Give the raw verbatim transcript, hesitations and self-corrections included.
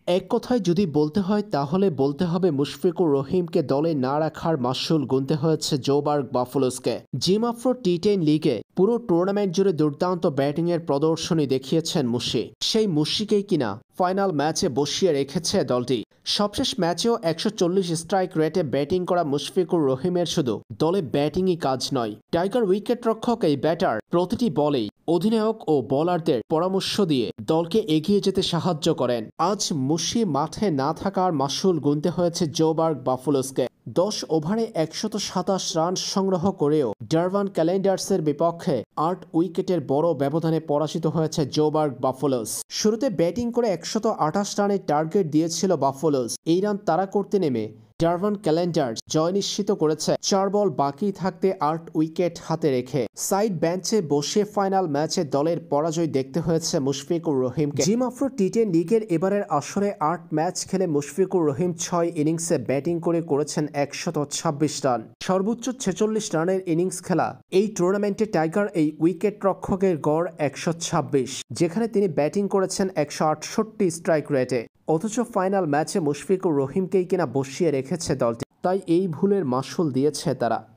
এক কথায় যদি বলতে হয় তাহলে বলতে হবে মুশফিকুর রহিমকে দলে না রাখার মাসুল গুনতে হয়েছে জোবার্গ বাফলোসকে। জিম আফ্রো টি টেন লিগে পুরো টুর্নামেন্ট জুড়ে দুর্দান্ত ব্যাটিংয়ের প্রদর্শনী দেখিয়েছেন মুশি। সেই মুশিকেই কিনা ফাইনাল ম্যাচে বসিয়ে রেখেছে দলটি। সবশেষ ম্যাচেও একশো চল্লিশ স্ট্রাইক রেটে ব্যাটিং করা মুশফিকুর রহিমের শুধু দলে ব্যাটিংই কাজ নয়, টাইগার উইকেট রক্ষক এই ব্যাটার প্রতিটি বলেই অধিনায়ক ও বোলারদের পরামর্শ দিয়ে দলকে এগিয়ে যেতে সাহায্য করেন। আজ মুশি মাঠে না থাকার মাসুল গুনতে হয়েছে জোবার্গ বাফলোসকে। দশ ওভারে একশত সাতাশ রান সংগ্রহ করেও ডারবান ক্যালেন্ডার্সের বিপক্ষে আট উইকেটের বড় ব্যবধানে পরাজিত হয়েছে জোবার্গ বাফলোস। শুরুতে ব্যাটিং করে একশত আঠাশ রানের টার্গেট দিয়েছিল বাফলোস। এই রান তাড়া করতে নেমে ডারবান ক্যালেন্ডার্স জয় নিশ্চিত করেছে চার বল বাকি থাকতে আট উইকেট হাতে রেখে। সাইড বেঞ্চে বসে ফাইনাল ম্যাচে দলের পরাজয় দেখতে হয়েছে মুশফিকুর রহিমকে। জিম আফ্রো টি টেন লিগের এবারের আসরে আট ম্যাচ খেলে মুশফিকুর রহিম ছয় ইনিংসে ব্যাটিং করে করেছেন একশত ছাব্বিশ রান, সর্বোচ্চ ছেচল্লিশ রানের ইনিংস খেলা এই টুর্নামেন্টে টাইগার এই উইকেট রক্ষকের গড় একশো ছাব্বিশ, যেখানে তিনি ব্যাটিং করেছেন একশো আটষট্টি স্ট্রাইক রেটে। অথচ ফাইনাল ম্যাচে মুশফিকুর রহিমকেই কিনা বসিয়ে রেখেছে দলটি, তাই এই ভুলের মাসুল দিয়েছে তারা।